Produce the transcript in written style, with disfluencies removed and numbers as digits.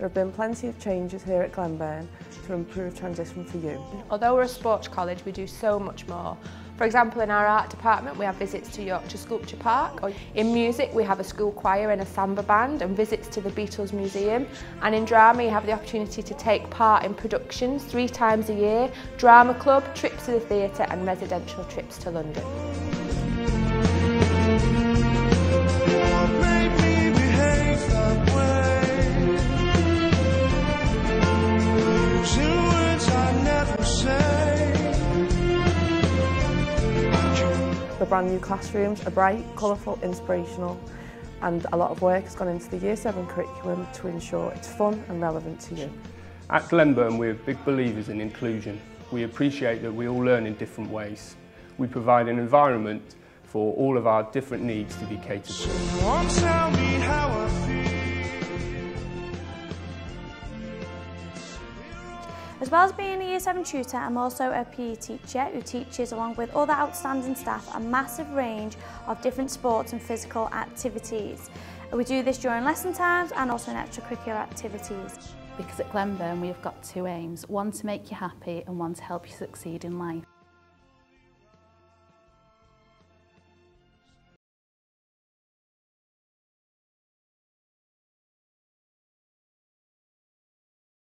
There have been plenty of changes here at Glenburn to improve transition for you. Although we're a sports college, we do so much more. For example, in our art department we have visits to Yorkshire Sculpture Park. In music we have a school choir and a samba band and visits to the Beatles Museum. And in drama you have the opportunity to take part in productions 3 times a year, drama club, trips to the theatre and residential trips to London. The brand new classrooms are bright, colourful, inspirational, and a lot of work has gone into the Year 7 curriculum to ensure it's fun and relevant to you. At Glenburn we're big believers in inclusion. We appreciate that we all learn in different ways. We provide an environment for all of our different needs to be catered to. Tell me how I feel. As well as being a Year 7 tutor, I'm also a PE teacher who teaches, along with other outstanding staff, a massive range of different sports and physical activities. We do this during lesson times and also in extracurricular activities. Because at Glenburn we've got 2 aims, one to make you happy and one to help you succeed in life.